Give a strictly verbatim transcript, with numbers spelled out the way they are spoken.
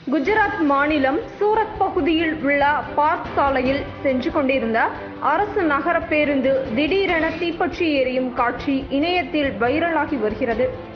குஜராத் மாநிலம் சூரத் பகுதியில் உள்ள பார்க் சாலையில் சென்று கொண்டிருந்த அரசு நகர பேருந்து திடீரென தீப்பற்றி எரியும் காட்சி இணையத்தில் வைரலாகி வருகிறது.